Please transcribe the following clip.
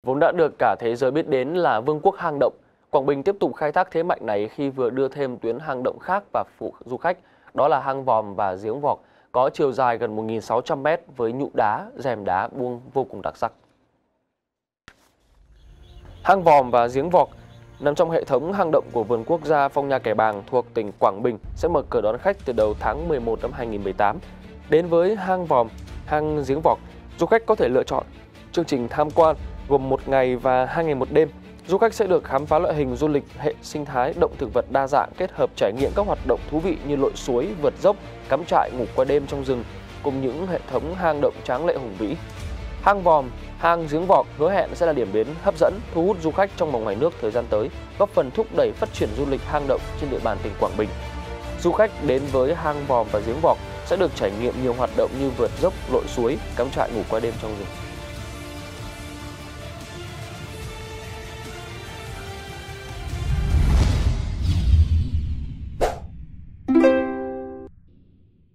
Vốn đã được cả thế giới biết đến là vương quốc hang động, Quảng Bình tiếp tục khai thác thế mạnh này khi vừa đưa thêm tuyến hang động khác và phục du khách, đó là hang Vòm và Giếng Vọc, có chiều dài gần 1.600 m với nhũ đá, rèm đá buông vô cùng đặc sắc. Hang Vòm và Giếng Vọc nằm trong hệ thống hang động của Vườn Quốc gia Phong Nha Kẻ Bàng thuộc tỉnh Quảng Bình sẽ mở cửa đón khách từ đầu tháng 11 năm 2018. Đến với hang Vòm, hang Giếng Vọc, du khách có thể lựa chọn chương trình tham quan gồm 1 ngày và 2 ngày 1 đêm. Du khách sẽ được khám phá loại hình du lịch hệ sinh thái động thực vật đa dạng kết hợp trải nghiệm các hoạt động thú vị như lội suối, vượt dốc, cắm trại ngủ qua đêm trong rừng cùng những hệ thống hang động tráng lệ hùng vĩ. Hang Vòm, hang Giếng Vọc hứa hẹn sẽ là điểm đến hấp dẫn, thu hút du khách trong và ngoài nước thời gian tới, góp phần thúc đẩy phát triển du lịch hang động trên địa bàn tỉnh Quảng Bình. Du khách đến với hang Vòm và Giếng Vọc sẽ được trải nghiệm nhiều hoạt động như vượt dốc, lội suối, cắm trại ngủ qua đêm trong rừng.